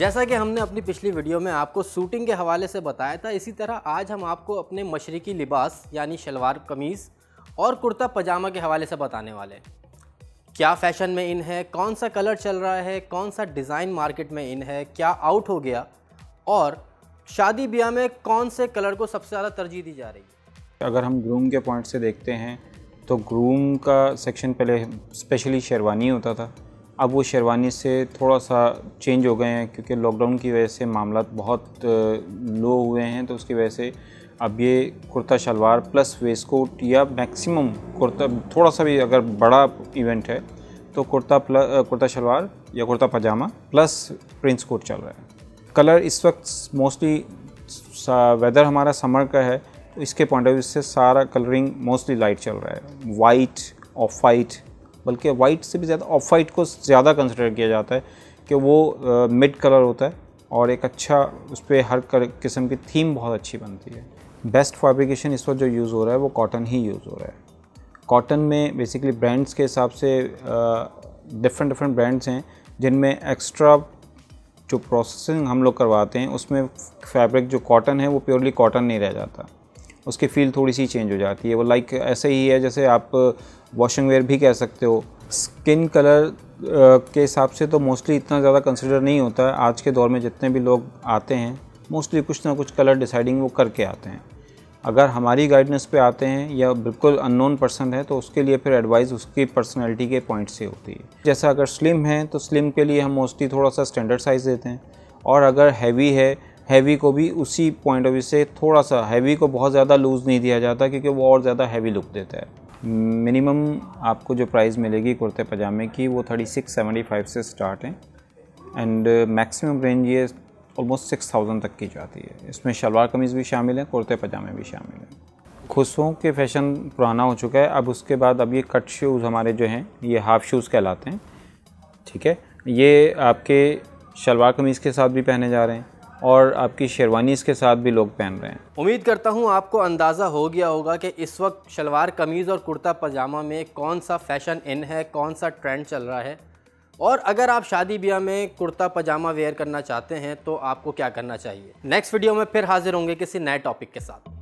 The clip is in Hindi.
जैसा कि हमने अपनी पिछली वीडियो में आपको शूटिंग के हवाले से बताया था, इसी तरह आज हम आपको अपने मशरिकी लिबास यानी शलवार कमीज़ और कुर्ता पजामा के हवाले से बताने वाले हैं। क्या फ़ैशन में इन है, कौन सा कलर चल रहा है, कौन सा डिज़ाइन मार्केट में इन है, क्या आउट हो गया और शादी ब्याह में कौन से कलर को सबसे ज़्यादा तरजीह दी जा रही है। अगर हम ग्रूम के पॉइंट से देखते हैं तो ग्रूम का सेक्शन पहले स्पेशली शेरवानी होता था। अब वो शेरवानी से थोड़ा सा चेंज हो गए हैं क्योंकि लॉकडाउन की वजह से मामलात बहुत लो हुए हैं, तो उसकी वजह से अब ये kurta shalwar plus waistcoat या मैक्सिमम कुर्ता, थोड़ा सा भी अगर बड़ा इवेंट है तो कुर्ता शलवार या kurta pajama plus prince coat चल रहा है। कलर इस वक्त मोस्टली वेदर हमारा समर का है तो इसके पॉइंट ऑफ व्यू से सारा कलरिंग मोस्टली लाइट चल रहा है। वाइट, ऑफ वाइट, बल्कि वाइट से भी ज़्यादा ऑफ वाइट को ज़्यादा कंसिडर किया जाता है कि वो मिड कलर होता है और एक अच्छा उस पर हर किस्म की थीम बहुत अच्छी बनती है। बेस्ट फैब्रिकेशन इस वक्त जो यूज़ हो रहा है वो कॉटन ही यूज़ हो रहा है। कॉटन में बेसिकली ब्रांड्स के हिसाब से डिफरेंट ब्रांड्स हैं जिनमें एक्स्ट्रा जो प्रोसेसिंग हम लोग करवाते हैं उसमें फैब्रिक जो कॉटन है वो प्योरली कॉटन नहीं रह जाता, उसकी फील थोड़ी सी चेंज हो जाती है। वो लाइक ऐसे ही है जैसे आप वॉशिंग वेयर भी कह सकते हो। स्किन कलर के हिसाब से तो मोस्टली इतना ज़्यादा कंसिडर नहीं होता है। आज के दौर में जितने भी लोग आते हैं मोस्टली कुछ ना कुछ कलर डिसाइडिंग वो करके आते हैं। अगर हमारी गाइडेंस पे आते हैं या बिल्कुल अननोन पर्सन है तो उसके लिए फिर एडवाइस उसकी पर्सनैलिटी के पॉइंट से होती है। जैसा अगर स्लिम है तो स्लिम के लिए हम मोस्टली थोड़ा सा स्टैंडर्ड साइज़ देते हैं, और अगर हैवी है हैवी को भी उसी पॉइंट ऑफ व्यू से थोड़ा सा, हैवी को बहुत ज़्यादा लूज़ नहीं दिया जाता क्योंकि वो और ज़्यादा हैवी लुक देता है। मिनिमम आपको जो प्राइस मिलेगी कुर्ते पजामे की वो 3675 से स्टार्ट है एंड मैक्सिमम रेंज ये ऑलमोस्ट 6000 तक की जाती है। इसमें शलवार कमीज़ भी शामिल है, कुर्ते पजामे भी शामिल हैं। खुशों के फैशन पुराना हो चुका है, अब उसके बाद अब ये कट शूज़ हमारे जो हैं ये हाफ़ शूज़ कहलाते हैं, ठीक है। ये आपके शलवार कमीज़ के साथ भी पहने जा रहे हैं और आपकी शेरवानीज़ के साथ भी लोग पहन रहे हैं। उम्मीद करता हूँ आपको अंदाज़ा हो गया होगा कि इस वक्त शलवार कमीज़ और कुर्ता पजामा में कौन सा फ़ैशन इन है, कौन सा ट्रेंड चल रहा है, और अगर आप शादी ब्याह में कुर्ता पजामा वेयर करना चाहते हैं तो आपको क्या करना चाहिए। नेक्स्ट वीडियो में फिर हाजिर होंगे किसी नए टॉपिक के साथ।